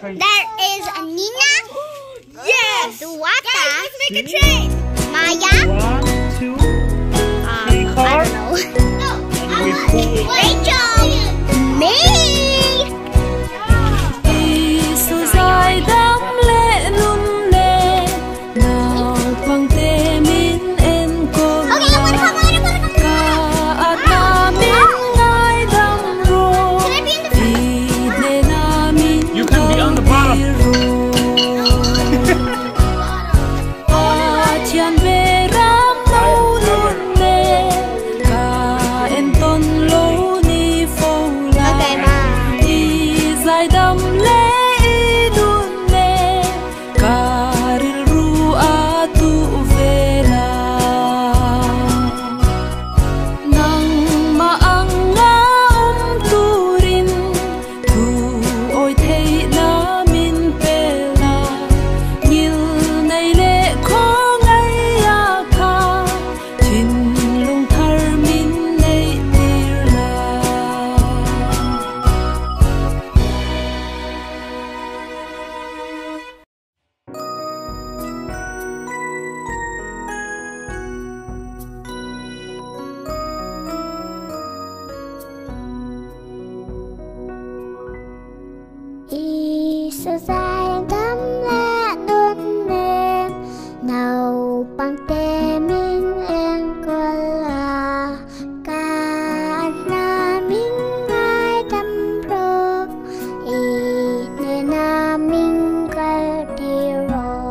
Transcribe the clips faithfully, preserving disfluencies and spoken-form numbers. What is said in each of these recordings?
There is Nina. Yes. Duwata. Guys, let's make a train. Maya. One, two, Um, three I cars. don't know. No, And I we want pull it. Rachel. Me. Isu dài đắm lệ nun nè nào bằng tê min en cô Okay, I wanna come, I wanna come, I wanna ka at namin ngay đắm ro Can I be in the front? ide namin You can be on the bottom. at yan beram nâu nun nè ka en ton lo ni fo la Okay, Mom. i dài đắm lệ dun nè karil ru atu vela nang maanga om turin tu oi thei na min pela nil nei le kho ngai a kha chin lung thar min nei tir la Isu dài đắm lệ nun nè nào bằng tê min en cô la ca na min ngay đắm rô i nè na min ca đi rô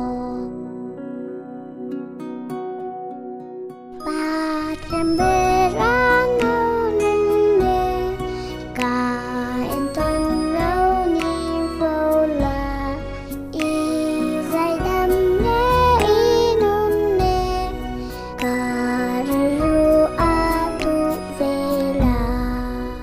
ba trăm bê ra nô nun nè ca en ton lâu ni vô la i dài đắm nè i nun nè ca ru a tu về la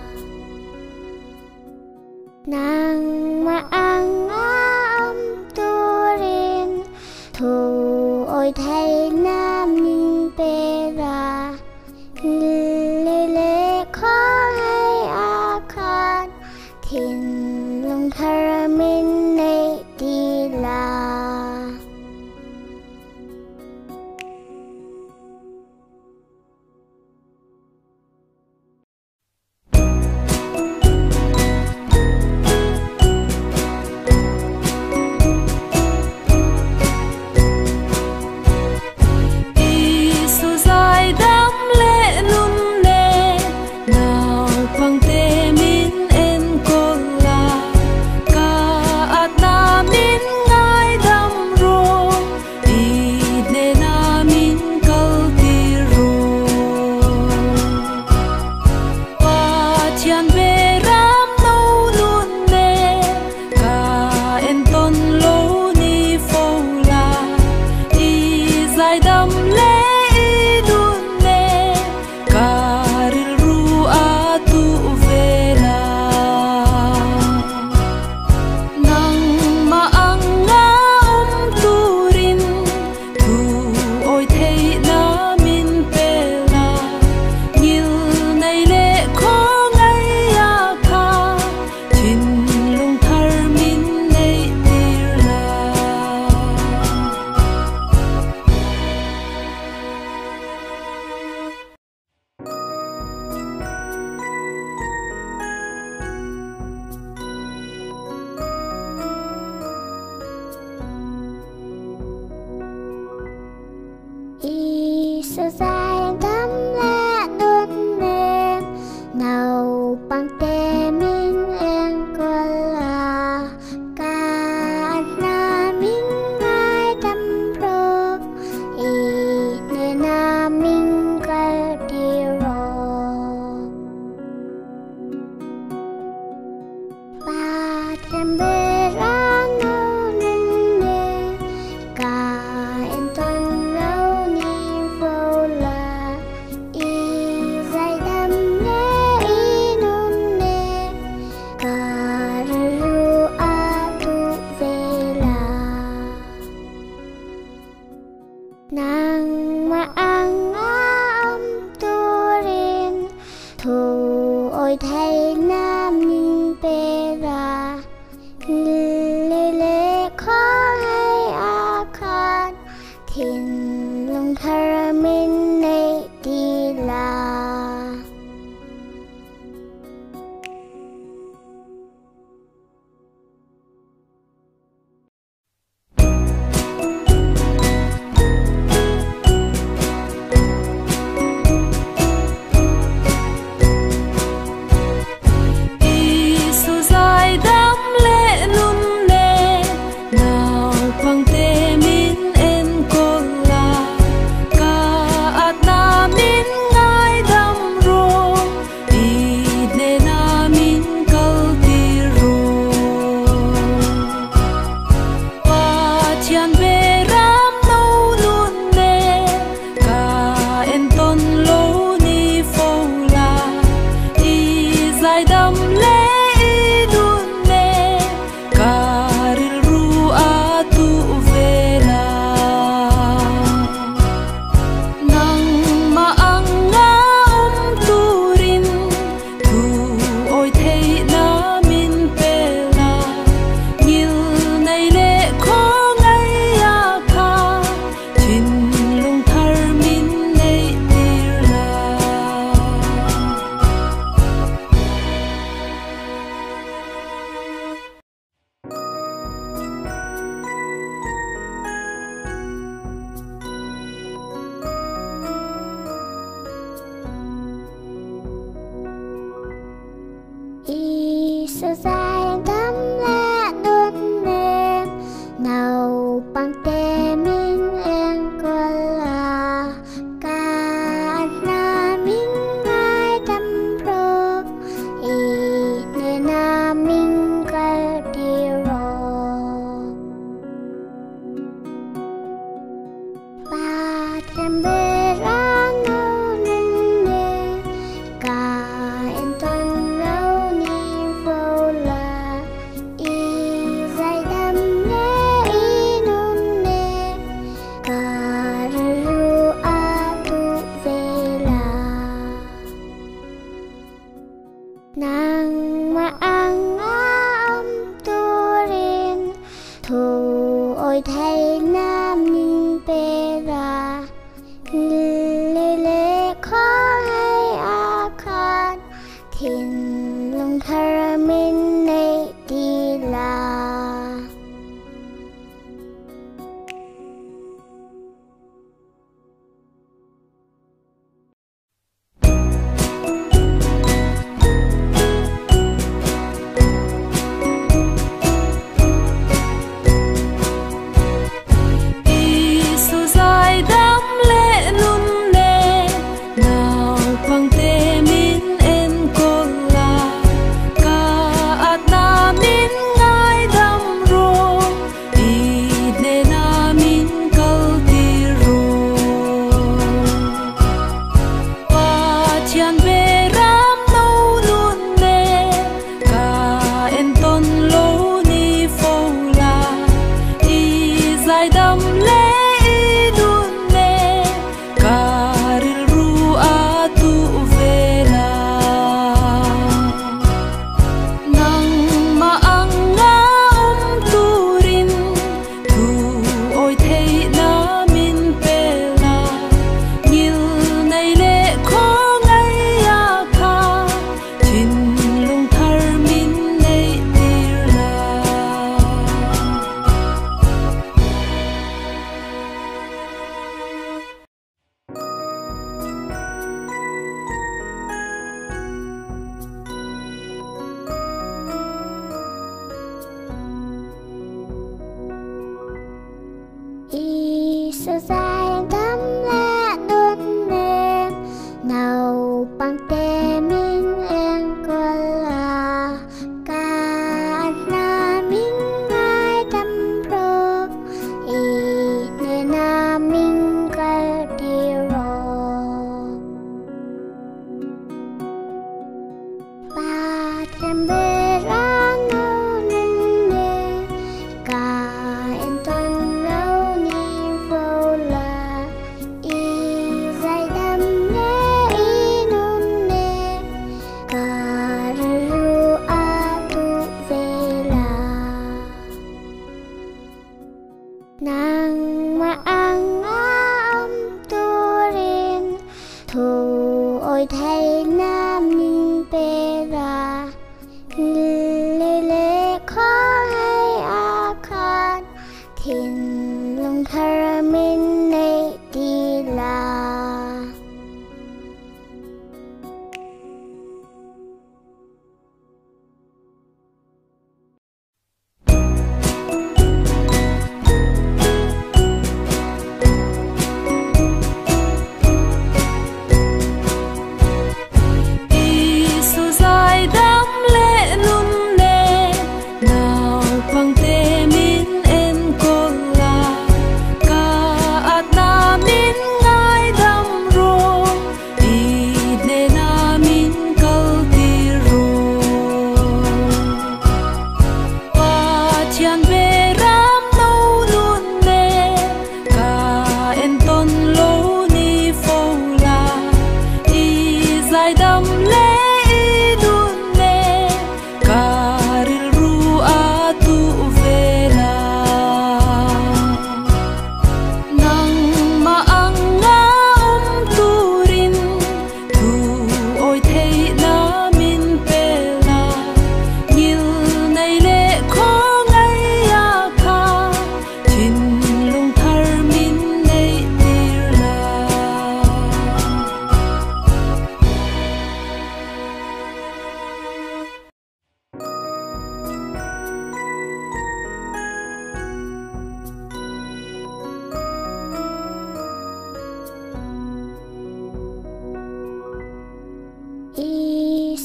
nang ma ang om tu rin thu ôi thay nam min pe ra lê lê khó hay a khan thiên lung thar min nei đi la Isu dài đắm lệ nun nè nào bằng tê min en cô la ka at namin ngay đắm ro ide namin kal ti ro at yan beram nâu nun nè ka en ton lo ni fo la i dài đắm lệ dun nè karil ru atu vela nang maanga om turin tu oi thei na min pela nil nei le kho ngai a kha chin lung thar min nei tir la Isu dài đắm lệ nun nè nào bằng tê min en cô la ca na min ngay đắm rô i nè na min ca đi rô ba trăm bê ra nô nun nè ca en ton lâu ni vô la i dài đắm nè i nun nè ca ru a tu về la nang ma ang om tu rin thu ôi thay nam min pe ra sự dài đắm lẽ đôn đêm nào bằng tê min em qua là cả na min ai đắm rô y nê na min cả đi rô ba trăm bê ra nô nâng nê cả em toàn lâu ni vô là y dài đắm nê y nôn nê cả ru a tu về là nàng mà ăn âm tu rin thu ôi thay nam ninh bê ra lê lê khó hay a khát thiên lung thơ min nê đi là Isu dài đắm lệ nung nê nào quang tê min en cô là cả ata min ngai đắm rô y nê na min câu ti rô và chian về ram nâu luôn nê cả en ton lô ni phô là y dài đắm lệ y sự dài đắm lẽ đôn đêm nào bằng tê min em qua là cả na min ai đắm rô y nê na min cả đi rô ba trăm bê ra nô nâng nê cả em toàn lâu ni vô là y dài đắm nê y nôn nê cả ru a tu về là nàng mà ăn âm tu rin thu ôi thay nam ninh bê ra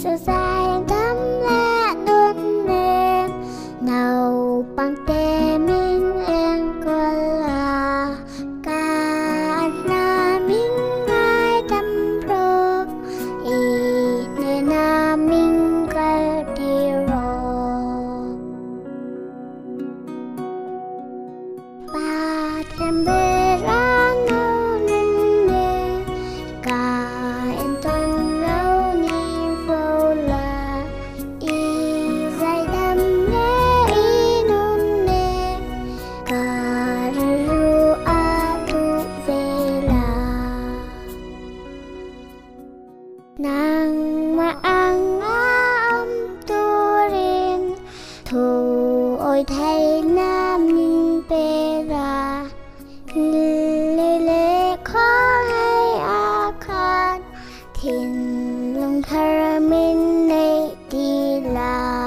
sự dài đắm lẽ đôn nề nào bằng tê mình em qua là cả na mình ai đắm rô y nè na mình cả đi rô ba thêm bê ra nâu nên nè cả em toàn lâu ni vô là y dài đắm nè y nôn nè cả ru a tu về là nàng mà ăn âm tu rin thu ôi thay nam mình bê ra lê lê khó hay a khan thiên lung thara mình này đi là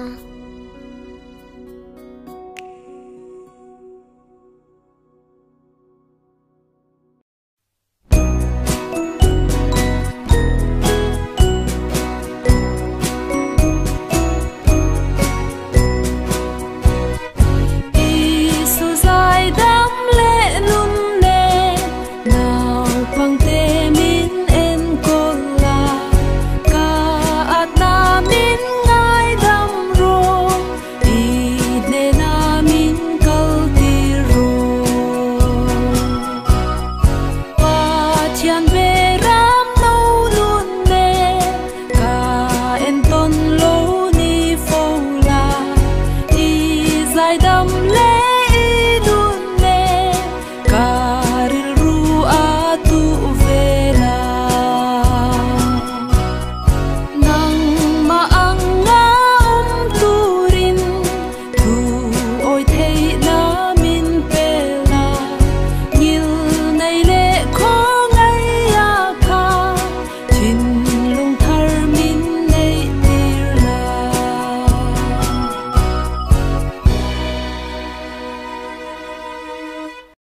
Isu dài đắm lệ lung nè nào bằng tê min en cô là cả na min ngai đắm rô y nè na min câu ti rô và chian về ram nâu luôn nè cả en ton